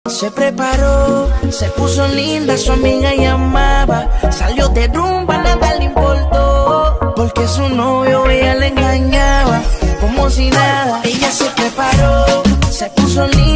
Se preparó, se puso linda, su amiga llamaba. Salió de rumba, nada le importó, porque su novio ella le engañaba. Como si nada, ella se preparó, se puso linda.